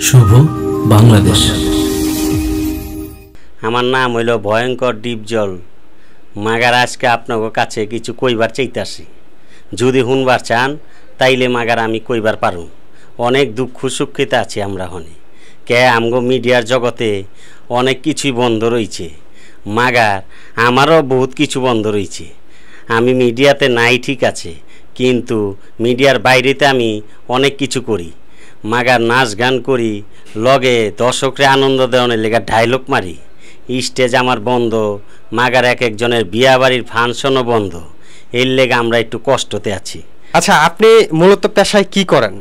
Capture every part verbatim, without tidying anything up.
শুভ বাংলাদেশ। আমার নাম হইল ভয়ঙ্কর ডিপজল মাগার। আজকে আপনার কাছে কিছু কইবার চাইতাছি, যদি শুনবার চান তাইলে মাগার আমি কইবার পারুম। অনেক দুঃখ সুখিতে আছি আমরা হনে, কে আমগো মিডিয়ার জগতে অনেক কিছুই বন্ধ রয়েছে মাগার, আমারও বহুত কিছু বন্ধ রয়েছে। আমি মিডিয়াতে নাই ঠিক আছে, কিন্তু মিডিয়ার বাইরেতে আমি অনেক কিছু করি মাগার। নাচ গান করি, লগে দর্শকরে আনন্দ দেওয়ানের লেগা ডায়লগ মারি। স্টেজ আমার বন্ধ মাগার, এক একজনের বিয়া বাড়ির ফাংশনও বন্ধ। এর লেগে আমরা একটু কষ্টতে আছি। আচ্ছা, আপনি মূলত পেশায় কি করেন?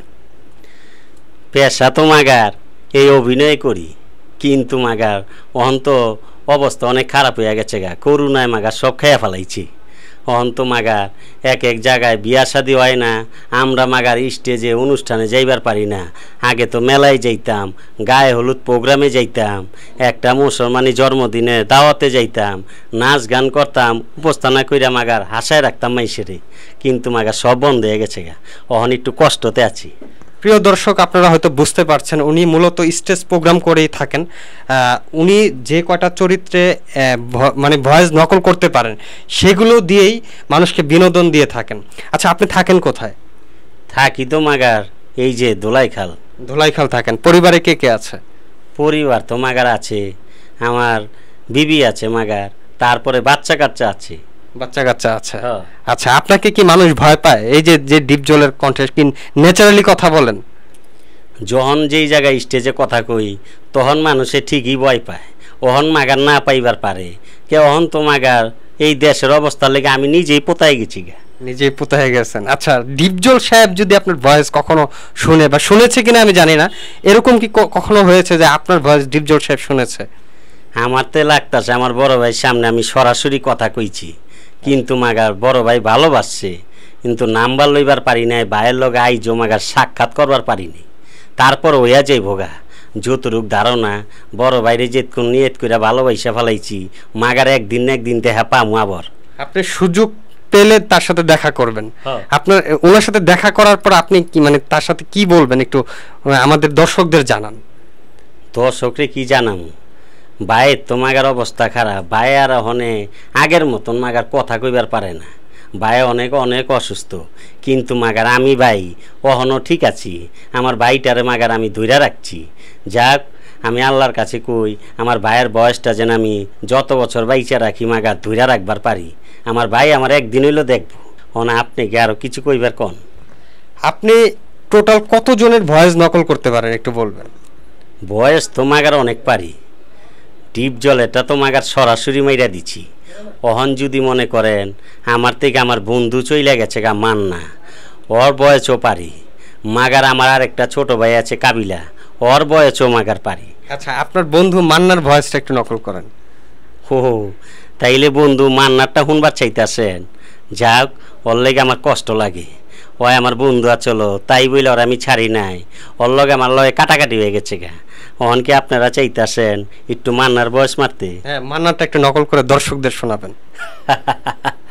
পেশা তো মাগার এই অভিনয় করি, কিন্তু মাগার অন্ত অবস্থা অনেক খারাপ হয়ে গেছে গা। করুণায় মাগার সব খেয়ে ফেলাইছি। অন্ত মাগার এক এক জায়গায় বিয়া শাদি হয় না, আমরা মাগার স্টেজে অনুষ্ঠানে যাইবার পারি না। আগে তো মেলায় যাইতাম, গায়ে হলুদ প্রোগ্রামে যাইতাম, একটা মুসলমানি জন্মদিনে দাওয়াতে যাইতাম, নাচ গান করতাম, উপস্থানা কইরা মাগার হাসায় রাখতাম মাইসেরে। কিন্তু মাগার সব বন্ধ হয়ে গেছে গা, অহন একটু কষ্টতে আছি। প্রিয় দর্শক, আপনারা হয়তো বুঝতে পারছেন, উনি মূলত স্টেজ প্রোগ্রাম করেই থাকেন। উনি যে কয়টা চরিত্রে মানে ভয়েস নকল করতে পারেন, সেগুলো দিয়েই মানুষকে বিনোদন দিয়ে থাকেন। আচ্ছা, আপনি থাকেন কোথায়? থাকি তো মাগার এই যে দোলাইখাল। দোলাইখাল থাকেন। পরিবারে কে কে আছে? পরিবার তো মাগার আছে, আমার বিবি আছে মাগার, তারপরে বাচ্চা কাচ্চা আছে। বাচ্চা কাচ্চা আছে। আচ্ছা, আপনাকে কি মানুষ ভয় পায়? এই যে যে ডিপজলের কণ্ঠে কি ন্যাচারালি কথা বলেন? যখন যেই জায়গায় স্টেজে কথা কই তখন মানুষে ঠিকই ভয় পায়। ওহন মাগার না পাইবার পারে কে? অহন তো মাগার এই দেশের অবস্থার লেগে আমি নিজেই পোতাই গেছি গা। নিজেই পোতাই গেছেন। আচ্ছা, ডিপজল সাহেব যদি আপনার ভয়েস কখনো শুনে বা শুনেছে কিনা আমি জানি না, এরকম কি কখনো হয়েছে যে আপনার ভয়েস ডিপজল সাহেব শুনেছে? আমার তো লাগতাছে আমার বড় ভাইয়ের সামনে আমি সরাসরি কথা কইছি, কিন্তু মাগার বড় ভাই ভালোবাসছে, কিন্তু নাম্বার লইবার পারি নাই। ভাইয়ের লগে আইজো মাগার সাক্ষাৎ করবার পারিনি। তারপর হইয়া যাই ভোগা যতটুক ধারণা বড় ভাইরে যেতক্ষণ নিয়ত করে ভালোবাসা ফেলাইছি মাগার একদিন না একদিন দেখা পামু আবার। আপনি সুযোগ পেলে তার সাথে দেখা করবেন। আপনার ওনার সাথে দেখা করার পর আপনি কি মানে তার সাথে কি বলবেন একটু আমাদের দর্শকদের জানান। দর্শকরে কি জানাম, ভাইয়ের তো মাগার অবস্থা খারাপ। ভাই আর হনে আগের মতন মাগার কথা কইবার পারে না। ভাই অনেক অনেক অসুস্থ, কিন্তু মাগার আমি ভাই অহনও ঠিক আছি। আমার ভাইটারে মাগার আমি ধইরা রাখছি। যাক, আমি আল্লাহর কাছে কই আমার ভাইয়ের বয়সটা যেন আমি যত বছর বাইচা রাখি মাগার ধইরা রাখবার পারি। আমার ভাই আমার একদিন হইলো দেখবো। হন আপনি কি আরো কিছু কইবার কন? আপনি টোটাল কতজনের ভয়েস নকল করতে পারেন একটু বলবেন? বয়স তো মাগার অনেক পারি। ডিপজল এটা তো মাগার সরাসরি মাইরা দিছি। অহন যদি মনে করেন আমার থেকে আমার বন্ধু চইলা গেছে গা মান্না, ওর বয়সও পারি মাগার। আমার আর একটা ছোট ভাই আছে কাবিলা, ওর বয়সও মাগার পারি। আচ্ছা, আপনার বন্ধু মান্নার ভয়েসটা একটু নকল করেন। হো তাইলে বন্ধু মান্নারটা শুনবার চাইতেছেন? যাক, ওর লেগে আমার কষ্ট লাগে। ওই আমার বন্ধু আচলো, তাই বইলে ওর আমি ছাড়ি নাই। ওর লগে আমার লগে কাটাকাটি হয়ে গেছে গা। ওহন কি আপনারা চাইতেছেন একটু মান্নার বয়স মারতে? হ্যাঁ, মান্নারটা একটু নকল করে দর্শকদের শোনাবেন।